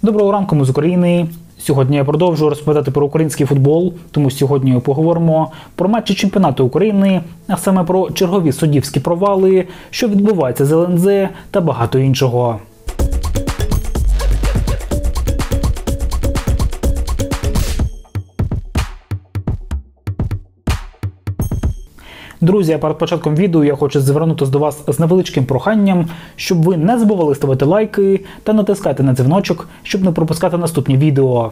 Доброго ранку, ми з України. Сьогодні я продовжую розповідати про український футбол, тому сьогодні поговоримо про матчі чемпіонату України, а саме про чергові суддівські провали, що відбуваються з ЛНЗ та багато іншого. Друзі, перед початком відео я хочу звернутися до вас з невеличким проханням, щоб ви не забували ставити лайки та натискати на дзвіночок, щоб не пропускати наступні відео.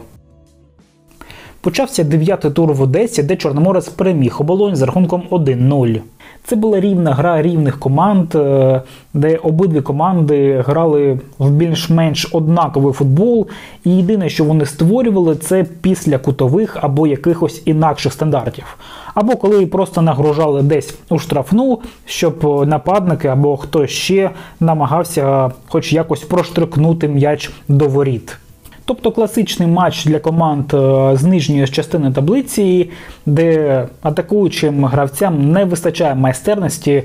Почався 9-й тур в Одесі, де Чорноморець переміг Оболонь з рахунком 1-0. Це була рівна гра рівних команд, де обидві команди грали в більш-менш однаковий футбол, і єдине, що вони створювали, це після кутових або якихось інакших стандартів. Або коли просто нагружали десь у штрафну, щоб нападники або хтось ще намагався хоч якось проштрикнути м'яч до воріт. Тобто класичний матч для команд з нижньої частини таблиці, де атакуючим гравцям не вистачає майстерності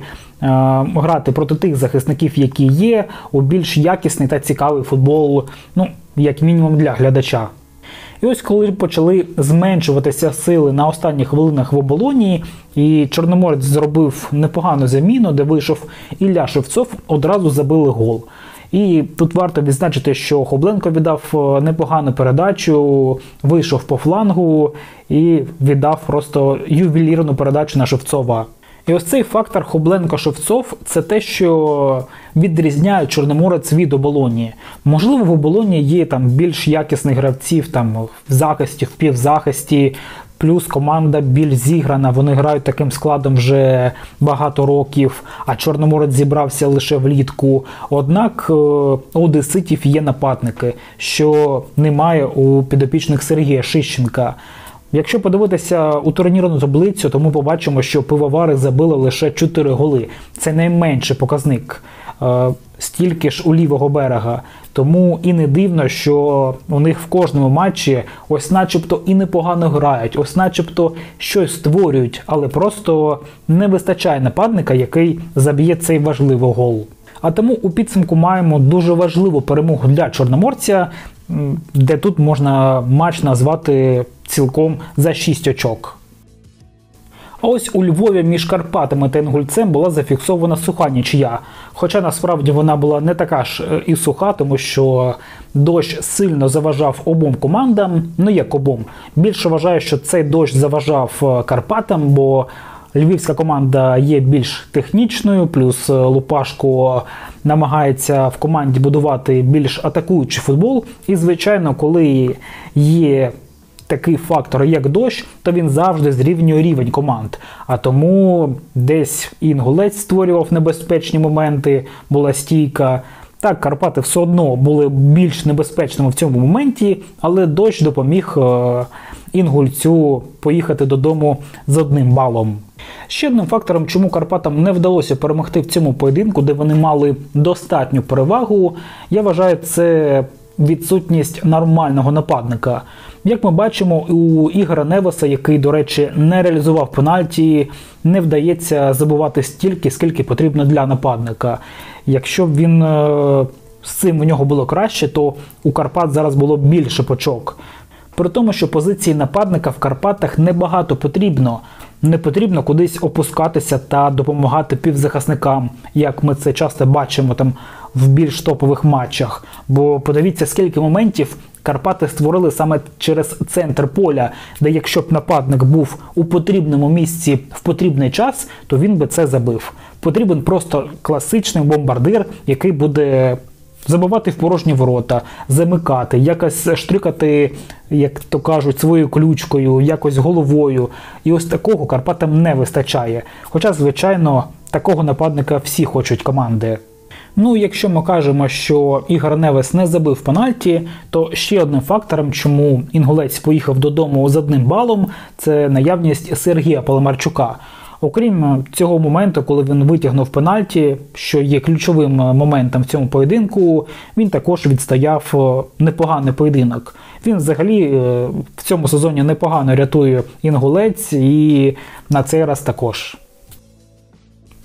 грати проти тих захисників, які є, у більш якісний та цікавий футбол, як мінімум для глядача. І ось коли почали зменшуватися сили на останніх хвилинах в Оболоні, і Чорноморець зробив непогану заміну, де вийшов Ілля Шевцов, одразу забили гол. І тут варто відзначити, що Хобленко віддав непогану передачу, вийшов по флангу і віддав просто ювелірну передачу на Шевцова. І ось цей фактор Хобленко-Шевцов – це те, що відрізняє Чорноморець від Оболоні. Можливо, в Оболоні є більш якісних гравців в захисті, в півзахисті, плюс команда більш зіграна, вони грають таким складом вже багато років, а Чорноморець зібрався лише влітку. Однак у одеситів є нападники, що немає у підопічних Сергія Шищенка. Якщо подивитися у турнірну таблицю, то ми побачимо, що пивовари забили лише 4 голи. Це найменший показник. Стільки ж у лівого берега. Тому і не дивно, що у них в кожному матчі ось начебто і непогано грають, ось начебто щось створюють, але просто не вистачає нападника, який заб'є цей важливий гол. А тому у підсумку маємо дуже важливу перемогу для Чорноморця, де тут можна матч назвати цілком за 6 очок. А ось у Львові між Карпатами та Інгульцем була зафіксована суха нічия. Хоча насправді вона була не така ж і суха, тому що дощ сильно заважав обом командам, як обом. Більше вважаю, що цей дощ заважав Карпатам, бо львівська команда є більш технічною, плюс Лупашко намагається в команді будувати більш атакуючий футбол. І, звичайно, коли є такий фактор, як дощ, то він завжди зрівнює рівень команд. А тому десь Інгулець створював небезпечні моменти, була стійка. Так, Карпати все одно були більш небезпечними в цьому моменті, але дощ допоміг Інгульцю поїхати додому з 1 балом. Ще одним фактором, чому Карпатам не вдалося перемогти в цьому поєдинку, де вони мали достатню перевагу, я вважаю, це відсутність нормального нападника. Як ми бачимо, у Ігоря Невеса, який, до речі, не реалізував пенальті, не вдається забивати стільки, скільки потрібно для нападника. Якщо б він з цим у нього було краще, то у Карпат зараз було більше очок. При тому, що позиції нападника в Карпатах небагато потрібно. Не потрібно кудись опускатися та допомагати півзахисникам, як ми це часто бачимо в більш топових матчах. Бо подивіться, скільки моментів Карпати створили саме через центр поля, де якщо б нападник був у потрібному місці в потрібний час, то він би це забив. Потрібен просто класичний бомбардир, який буде забивати в порожні ворота, замикати, якось штрикати, як то кажуть, своєю ключкою, якось головою. І ось такого Карпатам не вистачає. Хоча, звичайно, такого нападника всі хочуть команди. Якщо ми кажемо, що Ігор Невес не забив пенальті, то ще одним фактором, чому Інгулець поїхав додому з 1 балом, це наявність Сергія Паламарчука. Окрім цього моменту, коли він витягнув пенальті, що є ключовим моментом в цьому поєдинку, він також відстояв непоганий поєдинок. Він взагалі в цьому сезоні непогано рятує Інгулець і на цей раз також.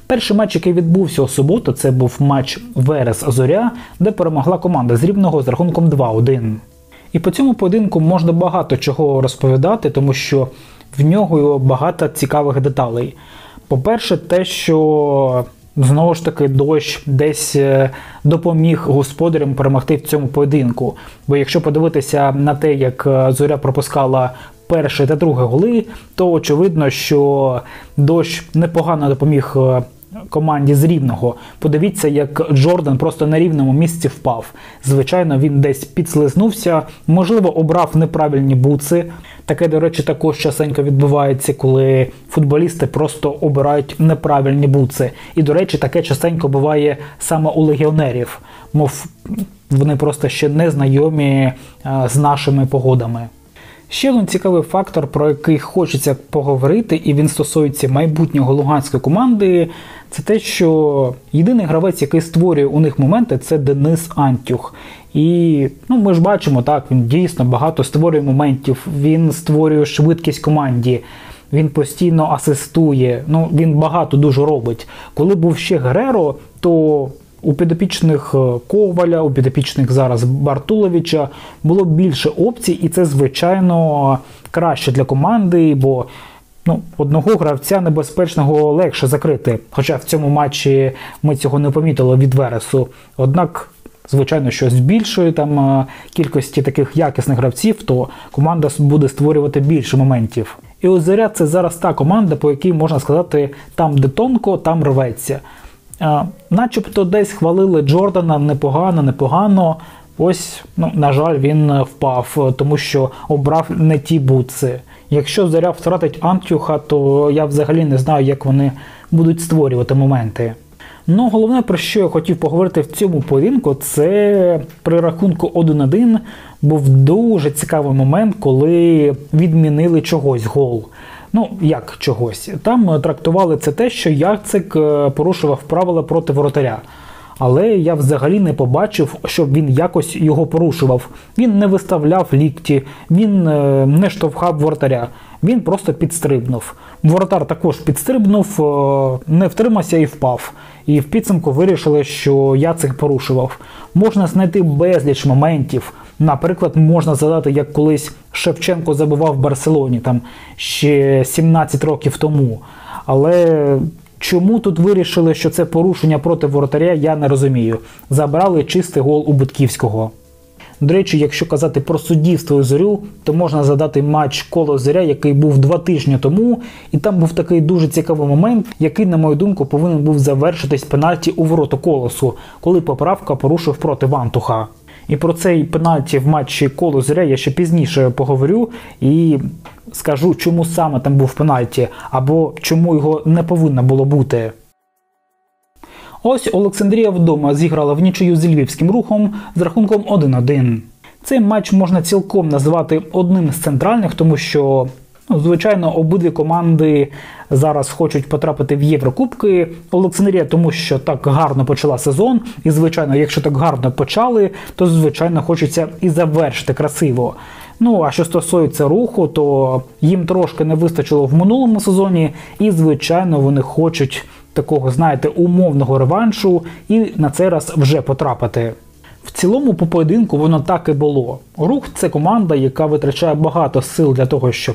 Перший матч, який відбувся у суботу, це був матч Верес-Зоря, де перемогла команда з Рівного з рахунком 2-1. І по цьому поєдинку можна багато чого розповідати, тому що в нього багато цікавих деталей. По-перше, те, що знову ж таки дощ десь допоміг господарям перемогти в цьому поєдинку. Бо якщо подивитися на те, як Зоря пропускала перший та другий голи, то очевидно, що дощ непогано допоміг команді з Рівного. Подивіться, як Джордан просто на рівному місці впав. Звичайно, він десь підслизнувся, можливо, обрав неправильні буци. Таке, до речі, також частенько відбувається, коли футболісти просто обирають неправильні буци. І, до речі, таке частенько буває саме у легіонерів. Мов вони просто ще не знайомі з нашими погодами. Ще один цікавий фактор, про який хочеться поговорити, і він стосується майбутнього луганської команди, це те, що єдиний гравець, який створює у них моменти, це Денис Антюх. І ми ж бачимо, так, він дійсно багато створює моментів, він створює швидкість команді, він постійно асистує, він багато дуже робить. Коли був ще Гереро, то у підопічних Коваля, у підопічних зараз Бартуловича було більше опцій, і це, звичайно, краще для команди, бо одного гравця небезпечного легше закрити. Хоча в цьому матчі ми цього не помітили від Вересу. Однак, звичайно, що з більшої кількості таких якісних гравців, то команда буде створювати більше моментів. І ось Зоря – це зараз та команда, по якій можна сказати, там де тонко, там рветься. Начебто десь хвалили Джордана непогано. Ось, на жаль, він впав, тому що обрав не ті буци. Якщо Зоря втратить Антюха, то я взагалі не знаю, як вони будуть створювати моменти. Головне, про що я хотів поговорити в цьому поєдинку, це при рахунку 1-1 був дуже цікавий момент, коли відмінили чогось гол. Як чогось? Там трактували це те, що Яцик порушував правила проти воротаря. Але я взагалі не побачив, щоб він якось його порушував. Він не виставляв лікті, він не штовхав воротаря, він просто підстрибнув. Воротар також підстрибнув, не втримався і впав. І в підсумку вирішили, що Яцик порушував. Можна знайти безліч моментів. Наприклад, можна згадати, як колись Шевченко забивав в Барселоні, ще 17 років тому. Але чому тут вирішили, що це порушення проти воротаря, я не розумію. Забрали чистий гол у Бутківського. До речі, якщо казати про суддівство і Зорю, то можна згадати матч Колос-Зоря, який був 2 тижні тому, і там був такий дуже цікавий момент, який, на мою думку, повинен був завершитись пенальті у ворота Колосу, коли Поправка порушив проти Вантуха. І про цей пенальті в матчі Колос-Зоря я ще пізніше поговорю і скажу, чому саме там був пенальті, або чому його не повинно було бути. Ось Олександрія вдома зіграла в нічию з Львівським Рухом з рахунком 1-1. Цей матч можна цілком назвати одним з центральних, тому що, звичайно, обидві команди зараз хочуть потрапити в Єврокубки. Олександрія, тому що так гарно почала сезон, і, звичайно, якщо так гарно почали, то, звичайно, хочеться і завершити красиво. А що стосується Руху, то їм трошки не вистачило в минулому сезоні, і, звичайно, вони хочуть такого, умовного реваншу і на цей раз вже потрапити. В цілому по поєдинку воно так і було. Рух – це команда, яка витрачає багато сил для того, щоб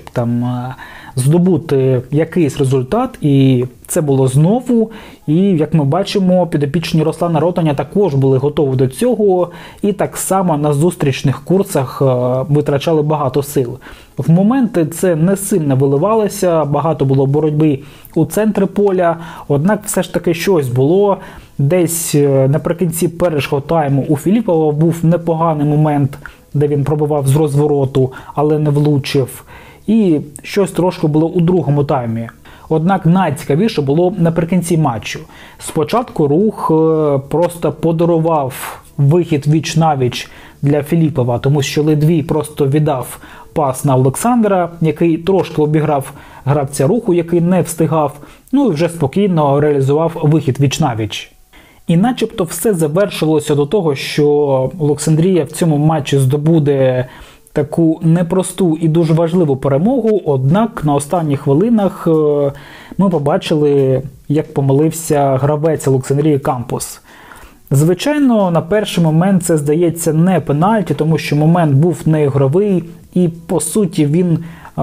здобути якийсь результат, і це було знову. І, як ми бачимо, підопічні Руслана Ротаня також були готові до цього, і так само на зустрічних курсах витрачали багато сил. В моменти це не сильно виливалося, багато було боротьби у центрі поля, однак все ж таки щось було. Десь наприкінці першого тайму у Філіпова був непоганий момент, де він пробивав з розвороту, але не влучив. І щось трошки було у другому таймі. Однак найцікавіше було наприкінці матчу. Спочатку Рух просто подарував вихід віч-навіч для Філіпова, тому що Ледвій просто віддав пас на Олександра, який трошки обіграв гравця Руху, який не встигав, і вже спокійно реалізував вихід віч-навіч. І начебто все завершилося до того, що Олександрія в цьому матчі здобуде таку непросту і дуже важливу перемогу, однак на останніх хвилинах ми побачили, як помилився гравець Олександрії Кампус. Звичайно, на перший момент це здається не пенальті, тому що момент був не ігровий і, по суті, він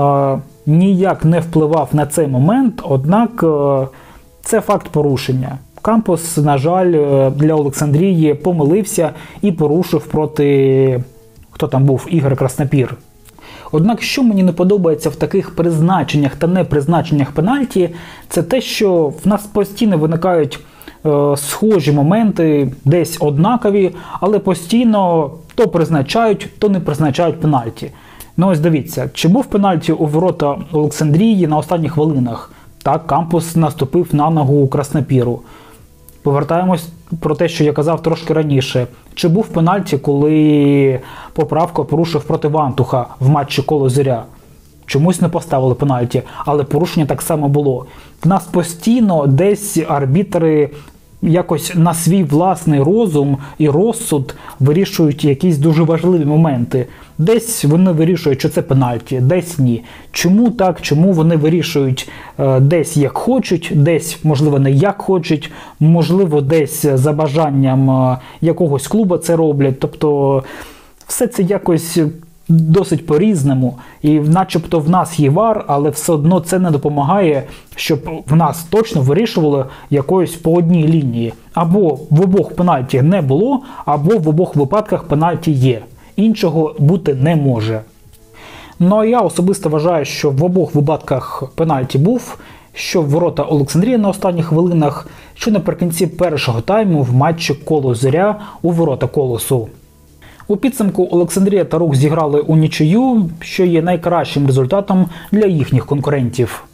ніяк не впливав на цей момент, однак це факт порушення. Кампус, на жаль, для Олександрії помилився і порушив проти, хто там був, Ігор Краснопір. Однак, що мені не подобається в таких призначеннях та непризначеннях пенальті, це те, що в нас постійно виникають схожі моменти, десь однакові, але постійно то призначають, то не призначають пенальті. Ну ось дивіться, чи був пенальті у ворота Олександрії на останніх хвилинах? Так, Кампус наступив на ногу Краснопіру. Повертаємось про те, що я казав трошки раніше. Чи був пенальті, коли Поправко порушив проти Вантуха в матчі Коло-Зоря? Чомусь не поставили пенальті, але порушення так само було. В нас постійно десь арбітри якось на свій власний розум і розсуд вирішують якісь дуже важливі моменти. Десь вони вирішують, що це пенальті, десь ні. Чому так? Чому вони вирішують десь як хочуть, десь, можливо, не як хочуть, можливо, десь за бажанням якогось клубу це роблять. Тобто все це якось досить по-різному, і начебто в нас є ВАР, але все одно це не допомагає, щоб в нас точно вирішували якоюсь по одній лінії. Або в обох пенальті не було, або в обох випадках пенальті є. Іншого бути не може. Ну а я особисто вважаю, що в обох випадках пенальті був, що в ворота Олександрії на останніх хвилинах, що наприкінці першого тайму в матчі Коло-Зоря у ворота Колосу. У підсумку Олександрія та Рух зіграли у нічию, що є найкращим результатом для їхніх конкурентів.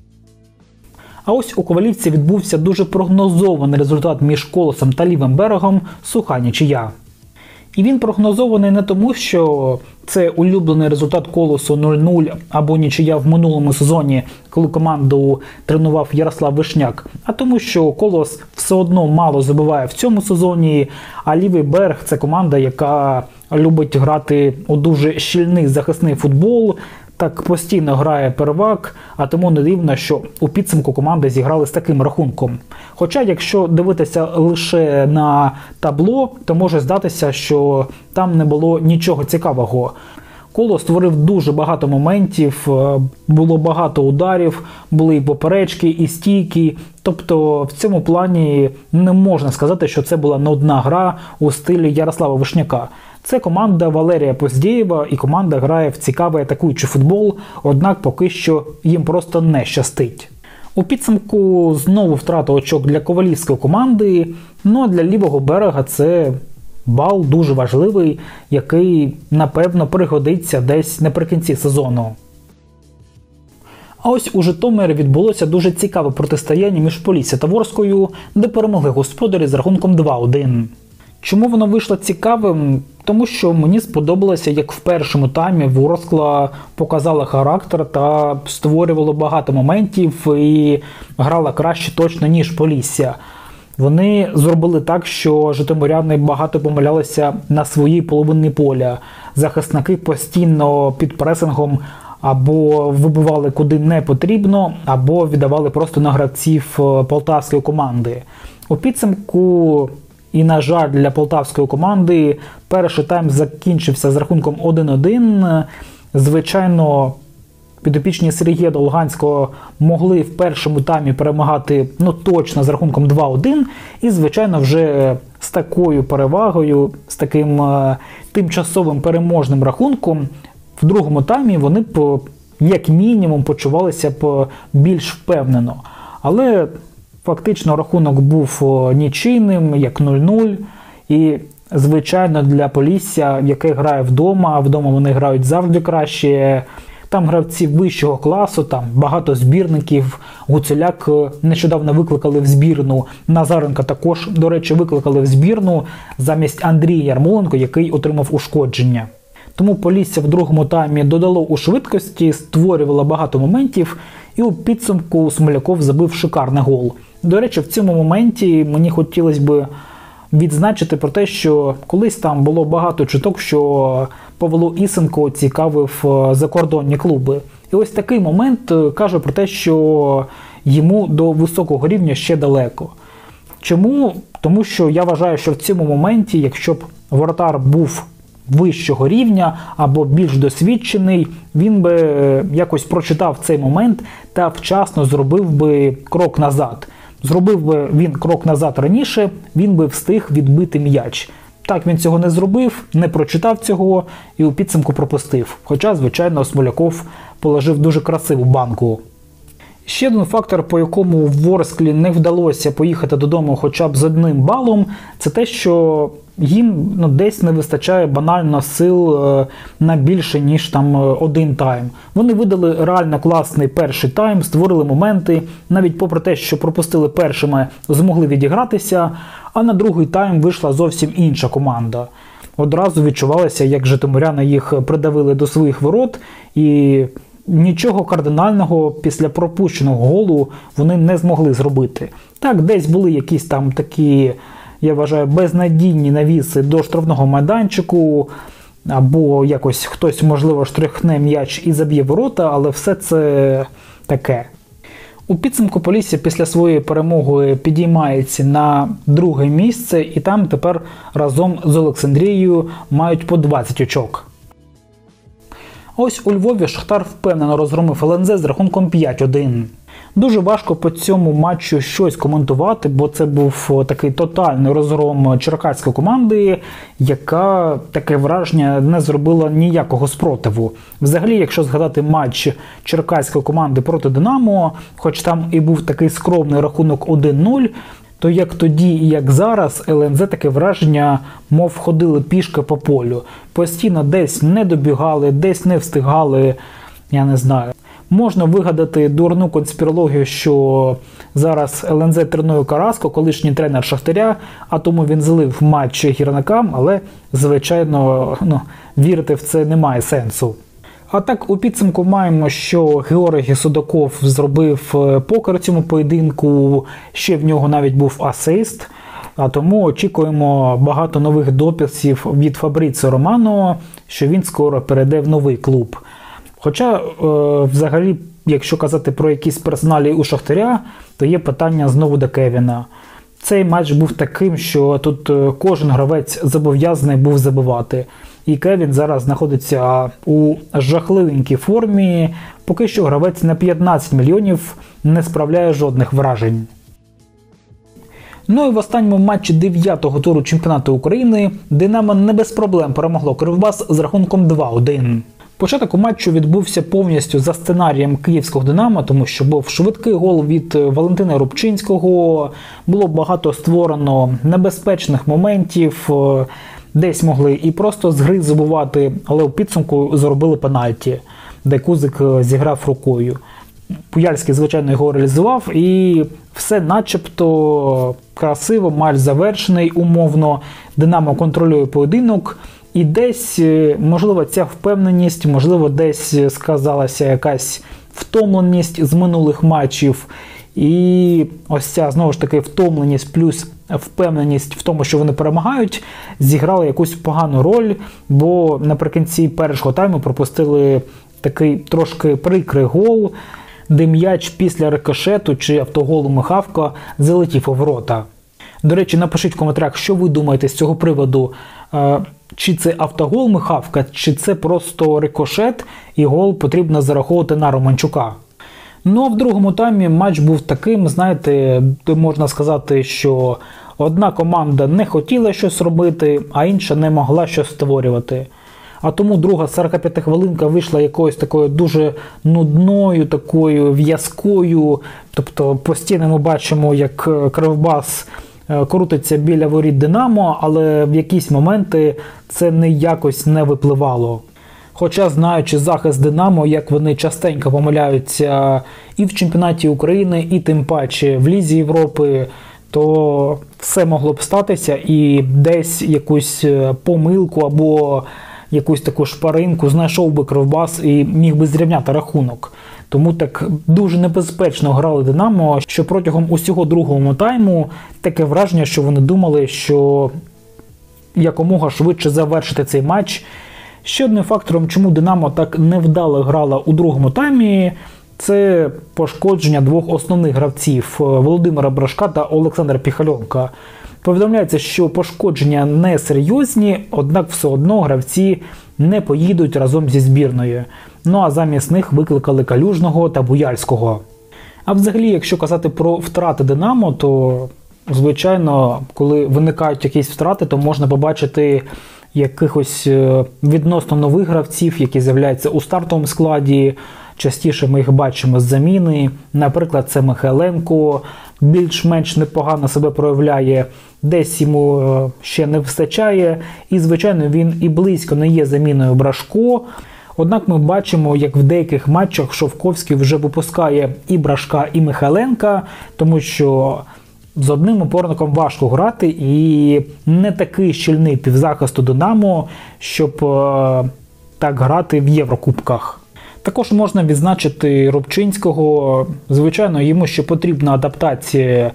А ось у Ковалівці відбувся дуже прогнозований результат між Колосом та Лівим берегом – суха нічия. І він прогнозований не тому, що це улюблений результат Колосу 0-0 або нічия в минулому сезоні, коли команду тренував Ярослав Вишняк, а тому, що Колос все одно мало забиває в цьому сезоні, а Лівий берег – це команда, яка любить грати у дуже щільний захисний футбол, так постійно грає первак, а тому не дивно, що у підсумку команди зіграли з таким рахунком. Хоча, якщо дивитися лише на табло, то може здатися, що там не було нічого цікавого. Колос створив дуже багато моментів, було багато ударів, були і поперечки, і стійки. Тобто в цьому плані не можна сказати, що це була нудна гра у стилі Ярослава Вишняка. Це команда Валерія Поздєєва, і команда грає в цікавий атакуючий футбол, однак поки що їм просто не щастить. У підсумку знову втрата очок для ковалівської команди, а для Лівого берега це бал дуже важливий, який, напевно, пригодиться десь наприкінці сезону. А ось у Житомирі відбулося дуже цікаве протистояння між Полісся та Ворскою, де перемогли господарі з рахунком 2-1. Чому воно вийшло цікавим? Тому що мені сподобалося, як в першому таймі Ворскла показала характер та створювала багато моментів і грала краще точно, ніж Полісся. Вони зробили так, що житомиряни багато помилялися на своїй половині поля. Захисники постійно під пресингом або вибивали куди не потрібно, або віддавали просто на гравців полтавської команди. У підсумку, і на жаль для полтавської команди, перший тайм закінчився з рахунком 1-1. Звичайно, підопічні Сергія Долганського могли в першому таймі перемагати точно з рахунком 2-1. І, звичайно, вже з такою перевагою, з таким тимчасовим переможним рахунком, в другому таймі вони б, як мінімум, почувалися б більш впевнено. Але фактично рахунок був нічийним, як 0-0. І, звичайно, для Полісся, яке грає вдома, а вдома вони грають завжди краще, там гравці вищого класу, там багато збірників. Гуцуляк нещодавно викликали в збірну, Назаренка також, до речі, викликали в збірну замість Андрія Ярмоленко, який отримав ушкодження. Тому Полісся в другому таймі додало у швидкості, створювало багато моментів, і у підсумку Смоляков забив шикарний гол. До речі, в цьому моменті мені хотілося б відзначити про те, що колись там було багато чуток, що Павло Ісенко цікавив закордонні клуби. І ось такий момент каже про те, що йому до високого рівня ще далеко. Чому? Тому що я вважаю, що в цьому моменті, якщо б воротар був вищого рівня або більш досвідчений, він би якось прочитав цей момент та вчасно зробив би крок назад. Зробив би він крок назад раніше, він би встиг відбити м'яч. Так, він цього не зробив, не прочитав цього і у підсумку пропустив. Хоча, звичайно, Смоляков положив дуже красиву банку. Ще один фактор, по якому Ворсклі не вдалося поїхати додому хоча б з 1 балом, це те, що їм десь не вистачає банально сил на більше, ніж там 1 тайм. Вони видали реально класний перший тайм, створили моменти, навіть попри те, що пропустили першими, змогли відігратися, а на другий тайм вийшла зовсім інша команда. Одразу відчувалося, як житомиряни їх придавили до своїх ворот, і нічого кардинального після пропущеного голу вони не змогли зробити. Так, десь були якісь там такі, я вважаю, безнадійні навіси до штрафного майданчику, або якось хтось, можливо, штрихне м'яч і заб'є ворота, але все це таке. У підсумку Полісся після своєї перемоги підіймається на 2-ге місце, і там тепер разом з Олександрією мають по 20 очок. Ось у Львові Шахтар впевнено розгромив ЛНЗ з рахунком 5-1. Дуже важко по цьому матчу щось коментувати, бо це був такий тотальний розгром черкаської команди, яка, таке враження, не зробила ніякого спротиву. Взагалі, якщо згадати матч черкаської команди проти Динамо, хоч там і був такий скромний рахунок 1-0, то як тоді і як зараз ЛНЗ таке враження, мов ходили пішки по полю. Постійно десь не добігали, десь не встигали, я не знаю. Можна вигадати дурну конспірологію, що зараз ЛНЗ тренує Караско, колишній тренер Шахтаря, а тому він залив матч гірникам, але, звичайно, вірити в це немає сенсу. А так, у підсумку маємо, що Георгій Судаков зробив покер цьому поєдинку, ще в нього навіть був асист, а тому очікуємо багато нових дописів від Фабріціо Романо, що він скоро перейде в новий клуб. Хоча, взагалі, якщо казати про якісь персоналі у Шахтаря, то є питання знову до Кевіна. Цей матч був таким, що тут кожен гравець зобов'язаний був забивати. І Кевін зараз знаходиться у жахливенькій формі, поки що гравець на 15 мільйонів не справляє жодних вражень. Ну і в останньому матчі 9-го туру чемпіонату України Динамо не без проблем перемогло Кривбас з рахунком 2-1. Початок у матчу відбувся повністю за сценарієм київського Динамо, тому що був швидкий гол від Валентина Рубчинського, було багато створено небезпечних моментів, десь могли і просто з гри забувати, але у підсумку зробили пенальті, де Кузик зіграв рукою. Пуяльський, звичайно, його реалізував, і все начебто красиво, матч завершений умовно, Динамо контролює поєдинок, і десь, можливо, ця впевненість, можливо, десь сказалася якась втомленість з минулих матчів, і ось ця, знову ж таки, втомленість плюс впевненість в тому, що вони перемагають, зіграли якусь погану роль, бо наприкінці першого тайму пропустили такий трошки прикрий гол, де м'яч після рикошету чи автоголу Михавка залетів у ворота. До речі, напишіть в коментарях, що ви думаєте з цього приводу. Чи це автогол Михавка, чи це просто рикошет і гол потрібно зараховувати на Романчука. Ну а в другому таймі матч був таким, знаєте, можна сказати, що одна команда не хотіла щось робити, а інша не могла щось створювати. А тому друга 45-хвилинка вийшла якоюсь такою дуже нудною, такою в'язкою. Тобто постійно ми бачимо, як Кривбас крутиться біля воріт Динамо, але в якісь моменти це якось не випливало. Хоча, знаючи захист Динамо, як вони частенько помиляються і в чемпіонаті України, і тим паче в Лізі Європи, то все могло б статися і десь якусь помилку або якусь таку шпаринку знайшов би Кривбас і міг би зрівняти рахунок. Тому так дуже небезпечно грали Динамо, що протягом усього другого тайму таке враження, що вони думали, що якомога швидше завершити цей матч. Ще одним фактором, чому Динамо так невдало грала у другому таймі, це пошкодження двох основних гравців Володимира Брашка та Олександра Піхальонка. Повідомляється, що пошкодження не серйозні, однак все одно гравці не поїдуть разом зі збірною. Ну а замість них викликали Калюжного та Буяльського. А взагалі, якщо казати про втрати «Динамо», то, звичайно, коли виникають якісь втрати, то можна побачити якихось відносно нових гравців, які з'являються у стартовому складі. Частіше ми їх бачимо з заміни. Наприклад, це Михайленко, більш-менш непогано себе проявляє, десь йому ще не вистачає. І, звичайно, він і близько не є заміною Брашко. Однак ми бачимо, як в деяких матчах Шовковський вже випускає і Брашка, і Михайленка, тому що з одним опорником важко грати і не такий щільний півзахисту «Динамо», щоб так грати в Єврокубках. Також можна відзначити Рубчинського. Звичайно, йому ще потрібна адаптація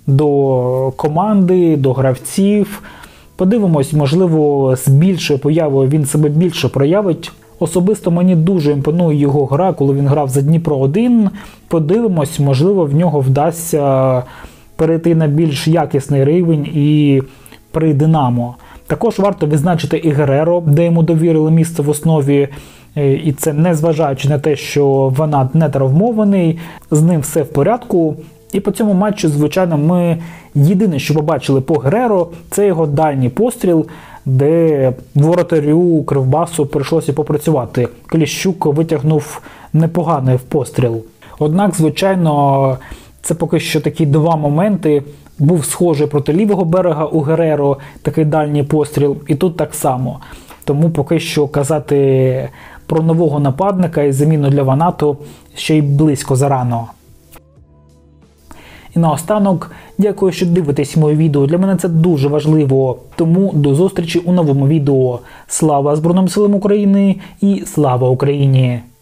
до команди, до гравців. Подивимось, можливо, з більшою появою він себе більше проявить. Особисто мені дуже імпонує його гра, коли він грав за Дніпро-1. Подивимось, можливо, в нього вдасться перейти на більш якісний рівень і при «Динамо». Також варто відзначити і Гереро, де йому довірили місце в основі. І це незважаючи на те, що Ванат не травмований, з ним все в порядку. І по цьому матчу, звичайно, ми єдине, що побачили по Гереро, це його дальній постріл, де воротарю Кривбасу прийшлося попрацювати. Кліщук витягнув непоганий постріл. Однак, звичайно, це поки що такі два моменти. Був схожий проти лівого берега у Гереро, такий дальній постріл, і тут так само. Тому поки що казати про нового нападника і заміну для Ванату ще й близько зарано. І наостанок, дякую, що дивитесь моє відео. Для мене це дуже важливо. Тому до зустрічі у новому відео. Слава Збройним силам України і слава Україні!